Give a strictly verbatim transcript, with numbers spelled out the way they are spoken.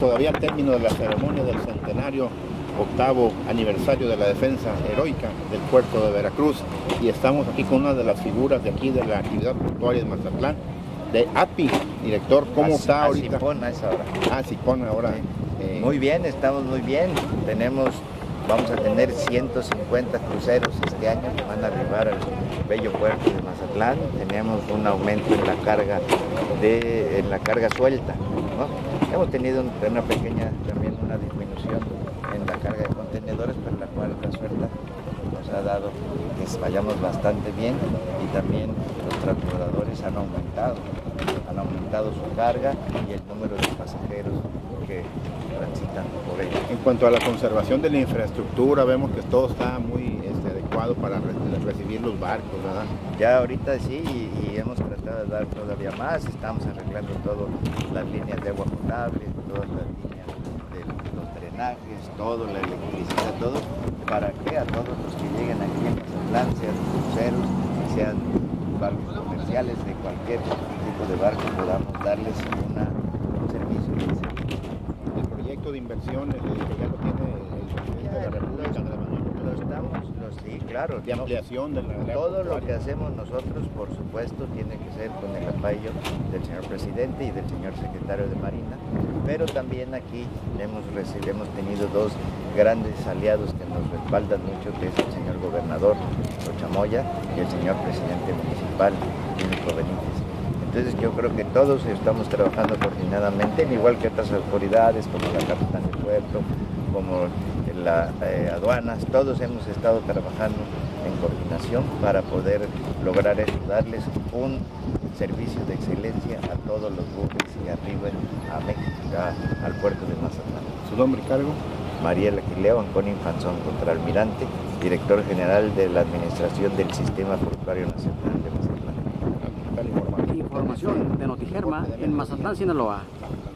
Todavía al término de la ceremonia del centenario octavo aniversario de la defensa heroica del puerto de Veracruz, y estamos aquí con una de las figuras de aquí de la actividad portuaria de Mazatlán, de A P I, director. ¿Cómo a, está a ahorita? Sipón a esa hora. Ah, Sipón ahora. Sí. Eh, Muy bien, estamos muy bien. Tenemos, vamos a tener ciento cincuenta cruceros este año que van a arribar al bello puerto de Mazatlán. Tenemos un aumento en la carga de, en la carga suelta, ¿no? Hemos tenido una pequeña, también una disminución en la carga de contenedores, pero la carga suelta nos ha dado que vayamos bastante bien, y también los transbordadores han aumentado, han aumentado su carga y el número de pasajeros que transitan por ella. En cuanto a la conservación de la infraestructura, vemos que todo está muy este, adecuado para re recibir los barcos, ¿verdad? Ya ahorita sí, y, y hemos tratado de dar todavía más. Estamos arreglando todas las líneas de agua potable, todas las líneas de los drenajes, todo, la electricidad, todo, para que a todos los que lleguen aquí en Mazatlán, sean cruceros, sean barcos comerciales, de cualquier tipo de barco, podamos darles una, un servicio de servicio. El proyecto de inversiones que ya lo tiene el presidente de la República, Andrés Manuel López Lo estamos, lo, sí, claro. de ampliación de la área Todo lo portuaria. que hacemos nosotros, por supuesto, tiene que ser con el apoyo del señor presidente y del señor secretario de Marina, pero también aquí hemos, hemos tenido dos grandes aliados que nos respaldan mucho, que es el señor gobernador Rochamoya y el señor presidente municipal, Nico Benítez. Entonces yo creo que todos estamos trabajando coordinadamente, igual que otras autoridades como la capitana del puerto, como las eh, aduanas, todos hemos estado trabajando en coordinación para poder lograr eso, darles un servicio de excelencia a todos los buques que arriben a México, a, al puerto de Mazatlán. ¿Su nombre y cargo? Mariela Aquileo Ancón Infanzón, contraalmirante, director general de la Administración del Sistema Portuario Nacional de Mazatlán. Información Información de Notigerma en Mazatlán, Sinaloa.